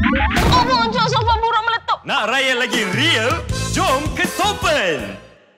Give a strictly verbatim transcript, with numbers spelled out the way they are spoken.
Oh, muncul sofa buruk meletup. Nak raya lagi real? Jom ke Sopen!